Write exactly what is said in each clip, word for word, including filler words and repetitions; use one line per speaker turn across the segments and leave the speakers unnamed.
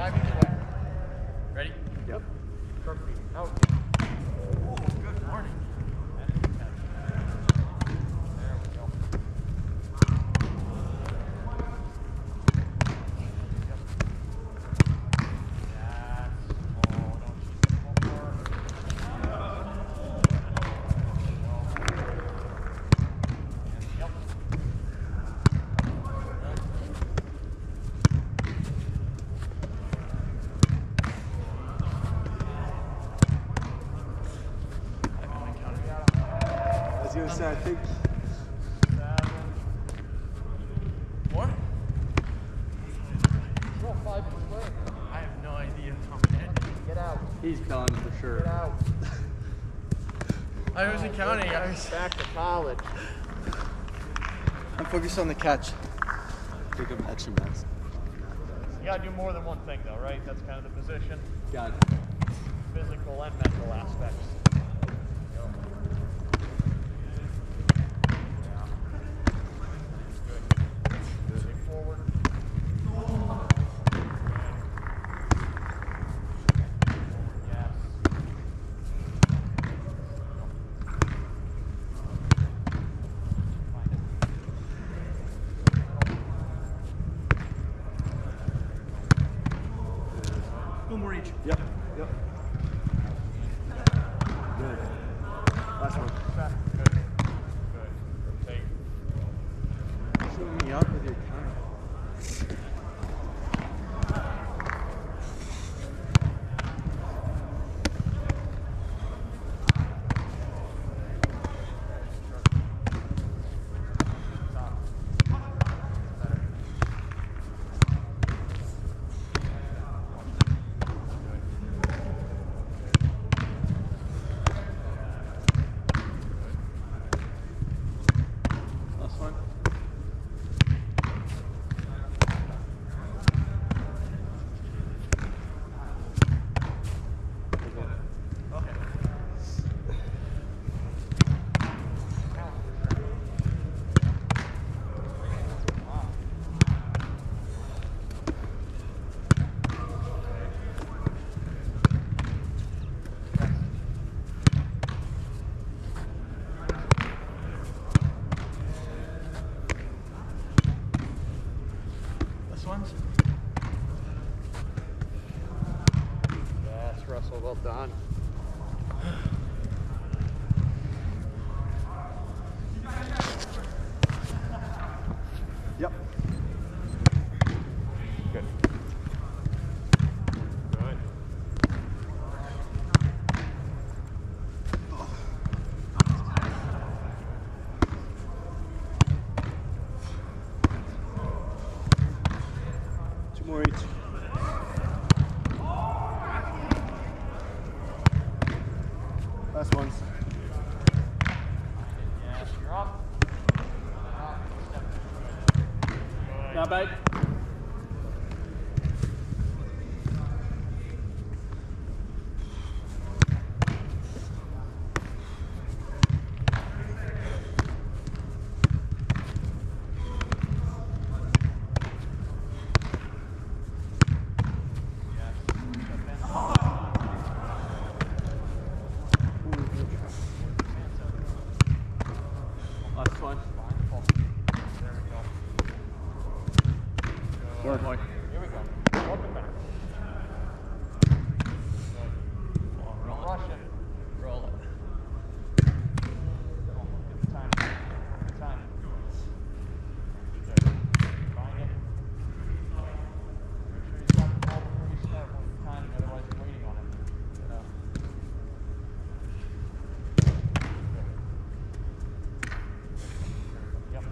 Five each way. Ready?
Yep.
Short feet. Out. Oh, good morning. There we go.
I was gonna say, I think.
Seven. What? Roll five each way. I have no idea how many. Get out.
He's telling for sure.
Get out. I wasn't counting. I was
Back to college.
I'm focused on the catch. Pick up extra max.
You gotta do more than one thing though, right? That's kind of the position.
Got it.
Physical and mental aspects. One more each.
Yep. Yep. Good. Last one.
Good. Good. Rotate.
Shoot me up with your time. Last one.
This one's?
Yes, Russell, well done.
Yep.
Good. Good.
Two more each. Last ones.
Yes, you're up. Up. Step. Good.
Not bad. Last one.
There we go.
More boy.
Here we go. Welcome back. Good. Well, roll Russian. Roll it. Come on, get the time. Get the time. Good. Find it. Make sure you stop the ball before you start when you're timing, otherwise you're waiting on it. Get up. Yep.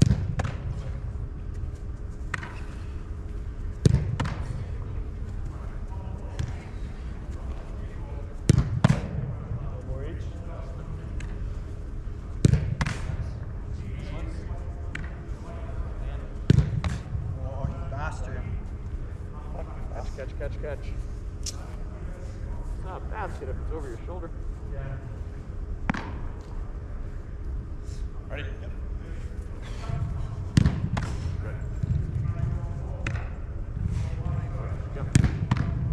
One more each.
Oh, you bastard.
Catch, catch, catch, catch. It's not a basket if it's over your shoulder.
Ready? Yep. Good.
Yep.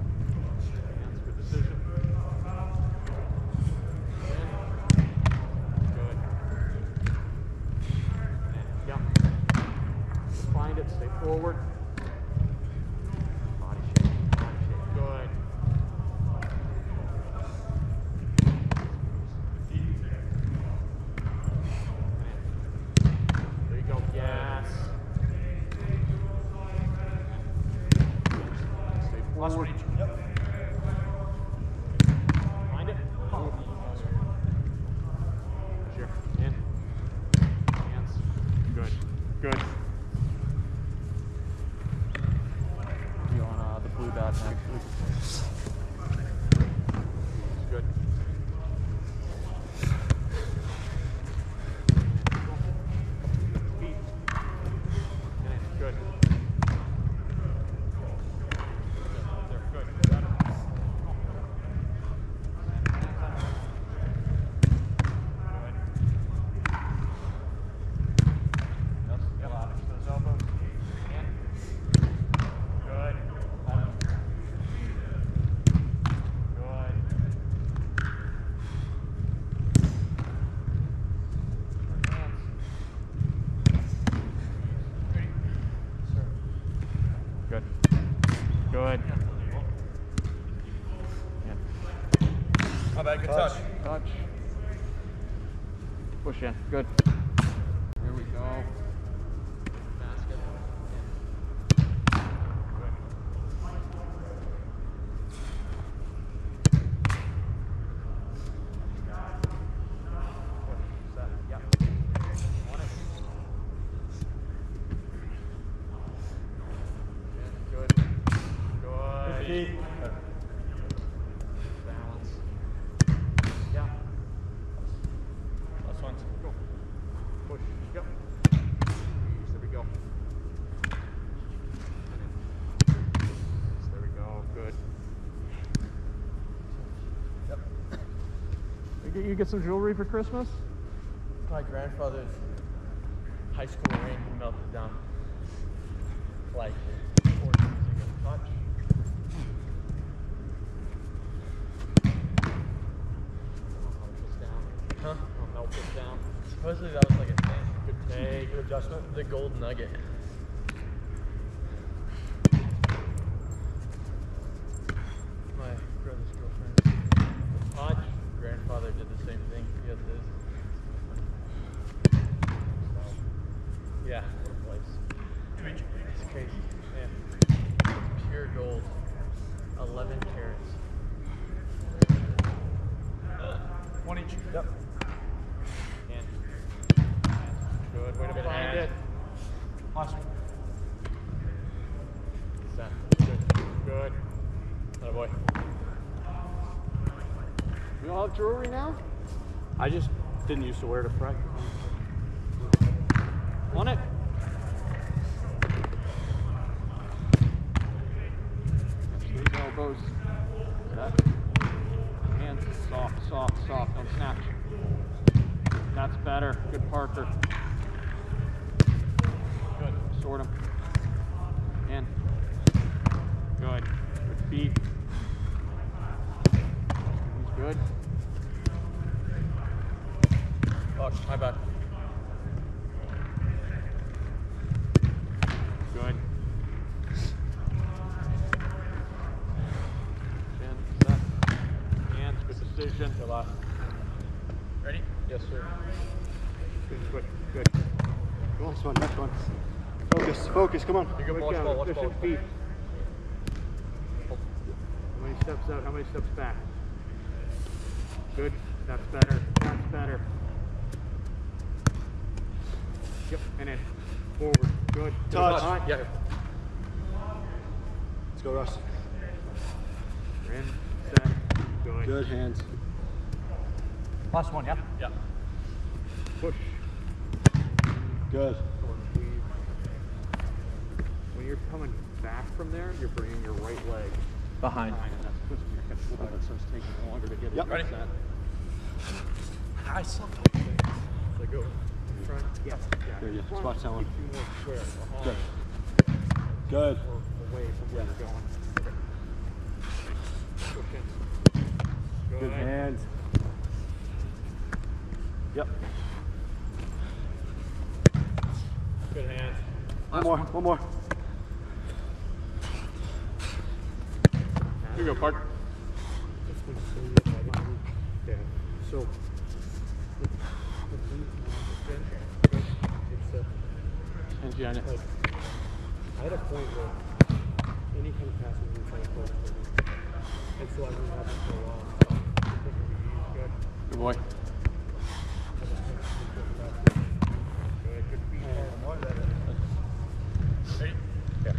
Last one each. Yep.
Find it. Sure. In. Hands. Good. Good.
You on uh, the blue dot next.
Good. Feet. In. Good. There. Good. Got it.
Yes. Yep. Those elbows. In. Good. Out. Good. Hands. Ready? Sir.
Good. Good.
How bad? Good touch.
Touch. Push in. Good. Here we go. Basket. Good. Push. Set. Yep. On it. Good. Good.
Feet.
Balance. Yeah.
Last one.
Go. Push. Yep. Squeeze. There we go. There we go. Good.
Yep.
You get, you get some jewelry for Christmas?
My grandfather's high school ring melted down like four years ago. Touch. Huh?
I'll melt this down.
Supposedly that was like a thing.
Good take. Good adjustment.
The gold nugget. My brother's girlfriend.
Touch.
Grandfather did the same thing. He has this. Yeah.
What a place.
It's crazy. Yeah. Pure gold. Eleven carats.
One each.
Yep. In. Good. Way to
Good
find
hand.
it.
Last one.
Set. Good. Good. Atta boy. You all have jewelry now?
I just didn't used to wear it to practice.
On it. Squeeze elbows. Set. Hands soft, soft, soft. Don't snatch. That's better. Good Parker. Good. Sort them. In. Good. Good feet. He's good.
Oh, my bad.
Good. Chin, set. Hands, good decision. Good last.
Ready?
Yes, sir.
Good, good, good. Next one, next one. Focus, focus, come on.
You're good. Watch
Down,
ball, watch
efficient
ball.
feet. How many steps out, how many steps back? Good, that's better, that's better. Yep, and then forward, good.
Touch.
Touch.
Yeah.
Let's go, Russ.
In, set, good.
Good hands.
Last one. Yep.
Yeah. Push.
Good.
Forward squeeze. When you're coming back from there, you're bringing your right leg
Behind.
behind, and that's twisting your hip a little bit, so it's taking longer to get
Yep.
it
Ready?
set.
I suck.
So go front. Yeah. yeah.
There you go.
Front,
Watch that one.
keep you more square behind
Good. Good.
or away from where you're going. Okay. Push in.
Good hands. Yep.
Good hand.
One more, one more.
Here you go, Park. Yeah. So. It's a,
Hands behind you.
like, I had a point where any kind of pass was inside close. feel like we've had this for a while. So I think we're good.
Good boy.
I just think we put that through. Good, good feet.
Oh, more than that.
Ready? Yeah.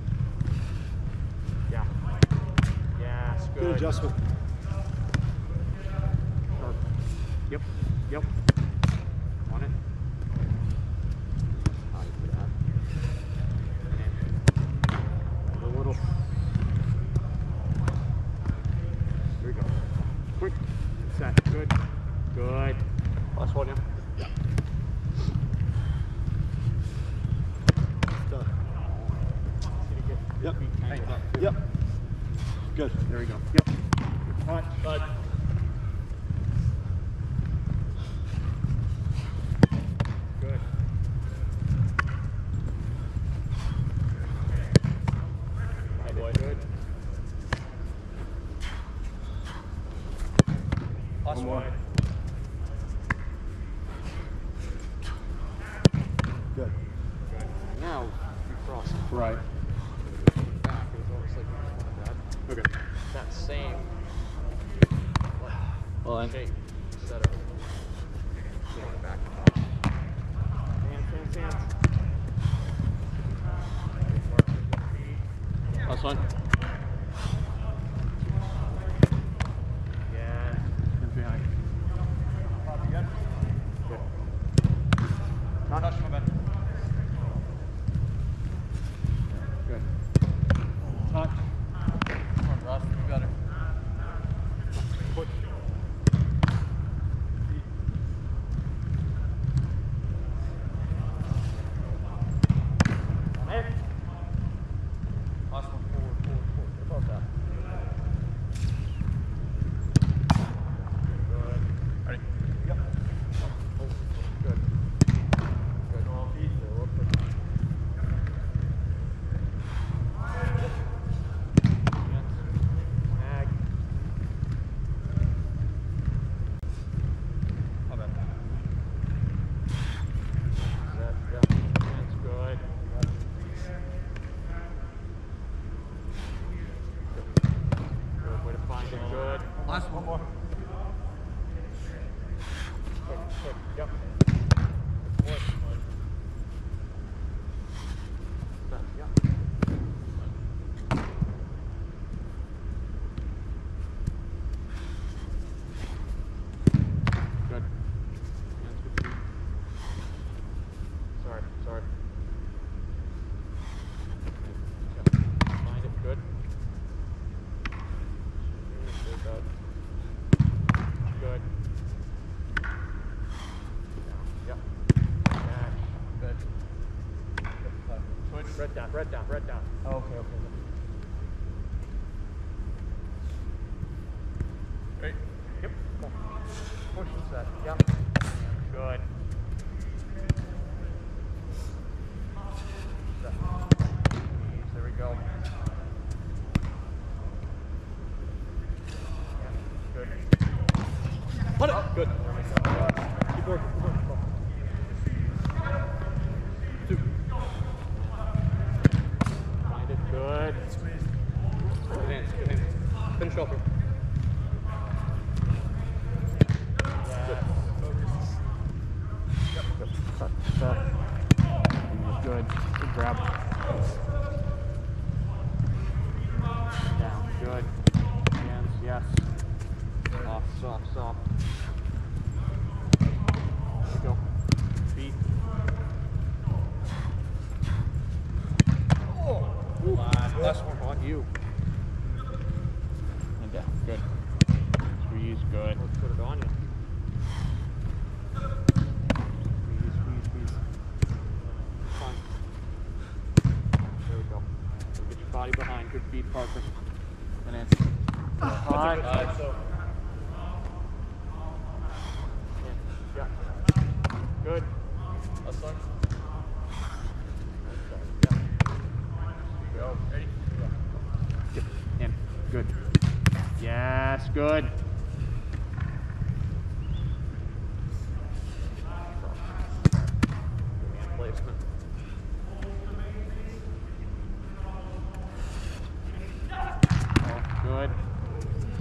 Yeah. Yes, good.
Good adjustment.
Yep. Yep. On it.
Oh, you put that.
And then a little. Here we go. Quick. Set. Good. Good.
Last one, yeah.
Yeah.
Done. Yep.
Hey.
Yep. Good.
There we go. Yep. Good punch.
Bud.
Good.
Hi, boy.
Good.
Last
more.
one.
Good.
Now, you cross
Right.
back. It was almost like you just wanted that.
Okay.
That same like,
Well, then.
shape instead of going it back. Hands, hands, hands.
Last one.
Yeah.
Hands behind.
Probably good.
Good.
Not touch my bed.
Good. Touch.
Come on, Ross. You got it.
Push.
Hey.
Last one.
Forward, forward, forward. What about that? Good.
Ready?
Yep. Oh, good. Good. No, feet. There, real quick. Snag.
My bad.
That, yeah. That's good. Good way to find it. Good.
Last one more.
Quick, quick. Yep. Good boy. Set. Yep.
Good. Hands good feet.
Sorry, sorry. Yep. Find it. Good. Good, bud. Good. Yep. Catch.
Good. Switch.
Red down, red down, red down.
Oh, okay, okay. Ready?
Yep. Come on. Push and set. Yep. Good. Set. Ease. There we go. Yeah. Good.
Let it.
Oh, good. There we go. Keep working, keep working. Come on. Two. Find it. Good. Good hands. Good hands. Finish off here. Yes. Yep. Good. Cut. Set. Good. Good grab. Down. Good. Hands. Yes. Off. Soft. Soft. There we go. Feet.
Oh.
Last one on you.
And down. Good. Squeeze. Good.
Let's put it on you. Squeeze, squeeze, squeeze. Fine. There we go. So get your body behind. Good feet, Parker.
And hands.
Fine.
Uh,
so. Yeah. Good.
Last one.
Yeah. Go.
Ready?
Yep. And good. Yes. Good.
Hand placement.
Oh, good.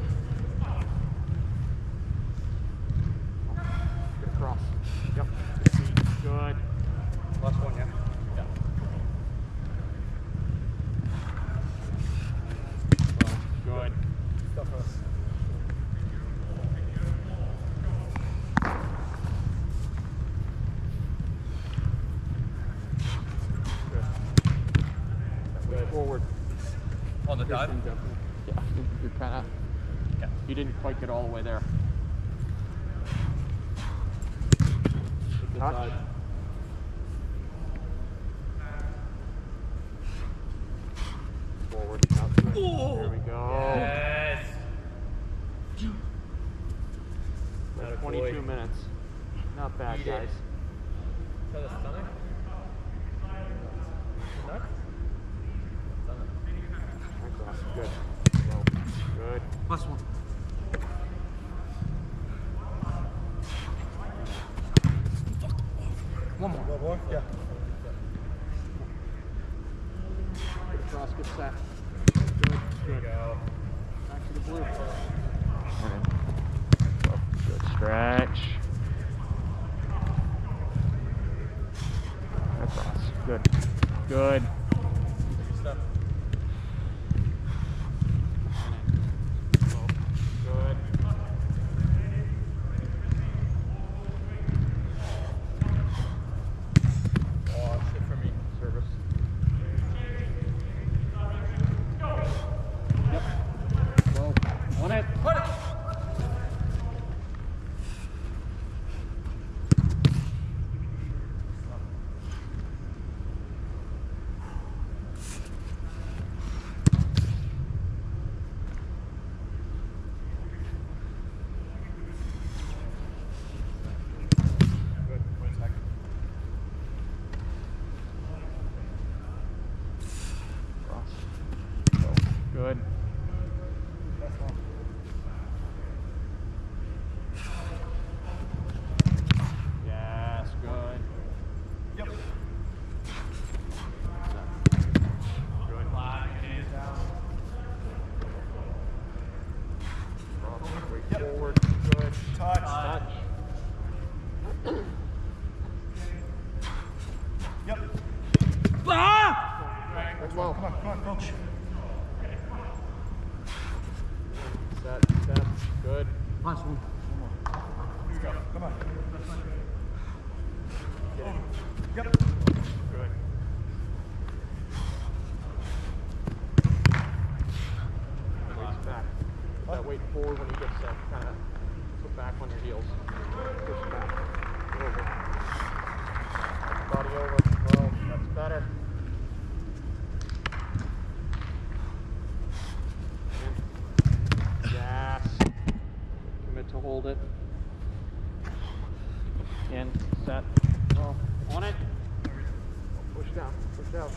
dive?
Definitely.
Yeah, you're kind of.
Okay.
You didn't quite get all the way there.
Good
Touch.
side.
Forward. Out to it. There we go.
Yes.
That's
Atta
twenty-two
boy.
minutes. Not bad,
Eat it.
guys.
To the stomach? Nuts? Stomach.
Across. Good. Slow. Good.
Last one. One more.
One more? Yeah.
Good across. Good set. Good.
There you go.
Back to the blue. Good stretch. Across. Good. Good.
Step.
Good.
Oh, shit for me.
Service. Yep. Well, on it.
Put it.
Good.
Wait a second.
Cross. Go. Good. Yes, good.
Yep.
Good.
Flat, hands down.
Cross. Straight
Yep.
forward. Good.
Touch.
Touch.
Yep.
Good well.
Come on, come on, coach.
Set. Set. Good.
Last one. One more. Let's go. Come on. Yep.
Good. Weights back. Put that weight forward when you get set. Kind of put back on your heels. Push back. Over. Body over. Well, that's better. In. Yes. Commit to hold it. In. Set. Well, on it. Push down. Push down.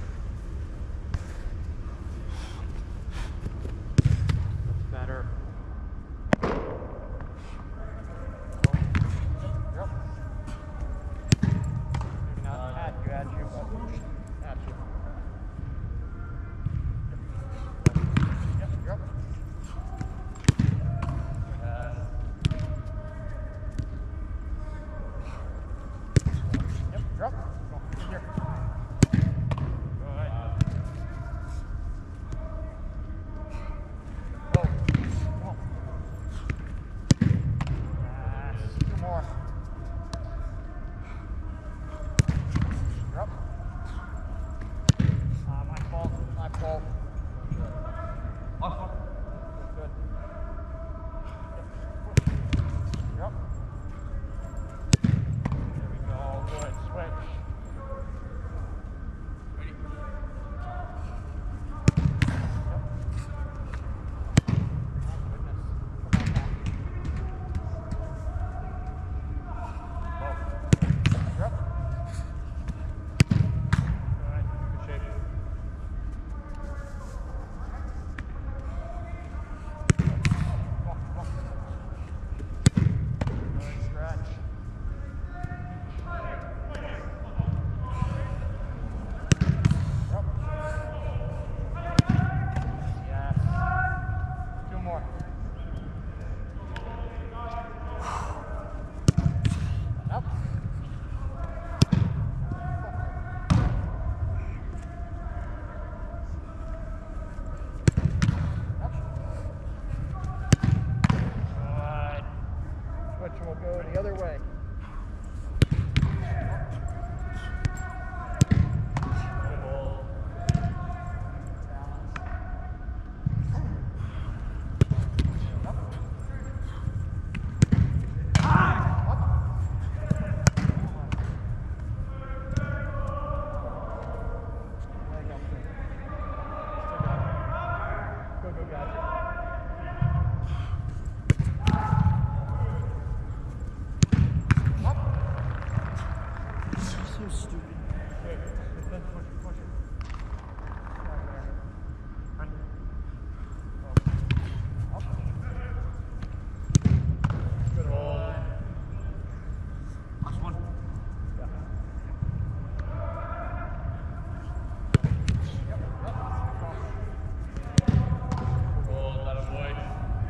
That's better. Yep. Maybe not at you, at you, but at you. Yep, yep. Yep, drop. Go. Here.
So stupid.
Hey, push it, push it. Right there. Right. Oh. Up. Good hold.
Last one.
Yeah.
Hold, let him boy.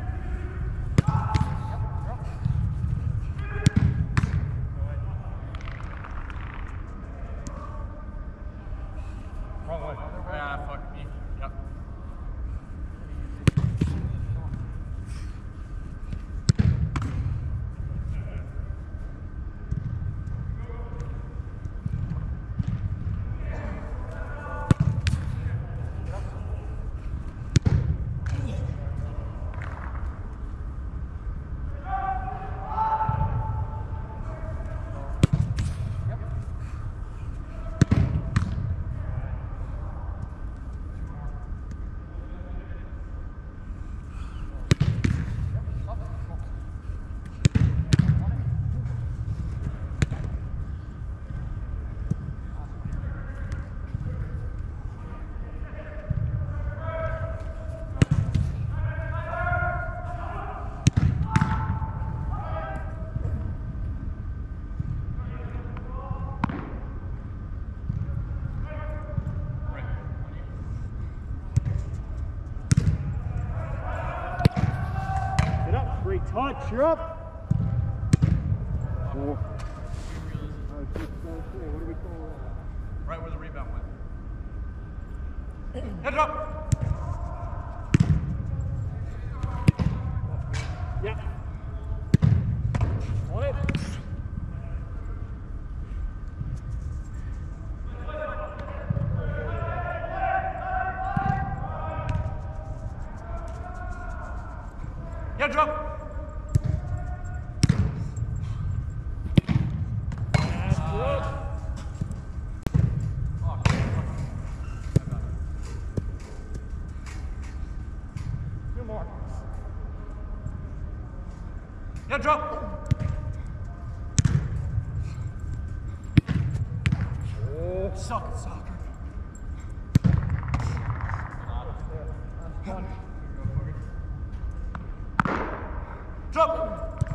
Wrong way.
Ah, fuck me. Yep.
Get up. Great touch. You're up. Cool. What do we call that?
Right where the rebound went. Head up!
Yeah. On it.
Head up!
That's good.
Oh,
Two more.
head up!
Oh.
Suck at soccer.
Last one.
Drop!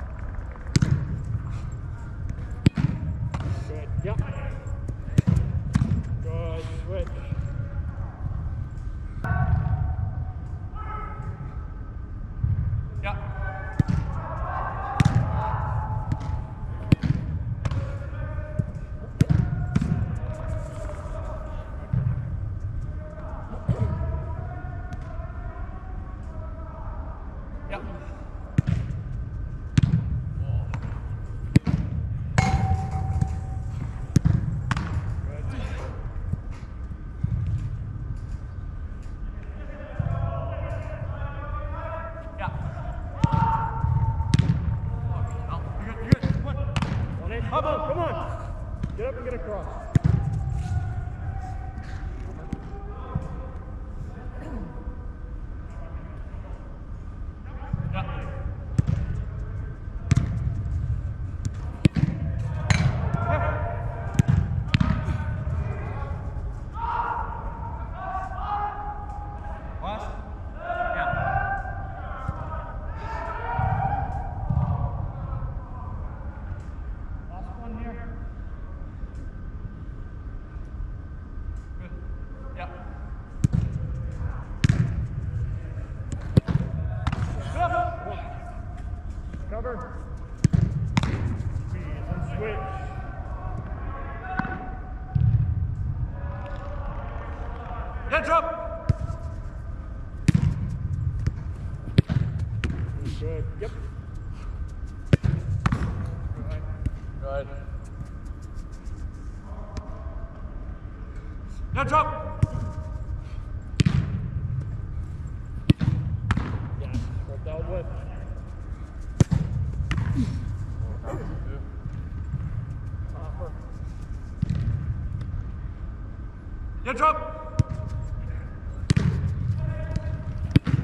Good. Yep. Good. Switch.
Yeah. Yeah. Yeah. Oh, you're good, you're good. Come on.
On it. Come on. Come on. Get up and get across.
Yeah. Last? Yeah.
Last one here.
Good. Yeah.
Cover. Squeeze and switch.
Heads up!
Good. Yep.
Good.
Heads up!
Yes. Well dealt with. Topper.
Heads up!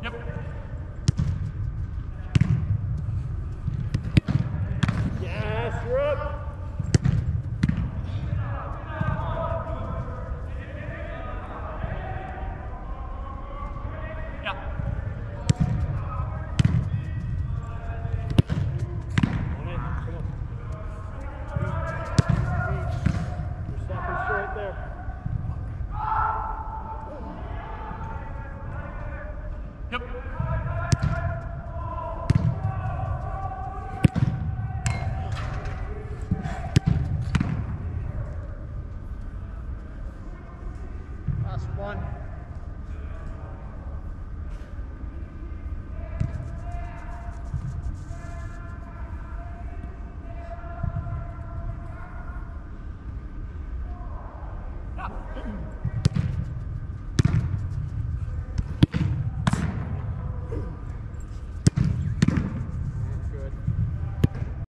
Yep.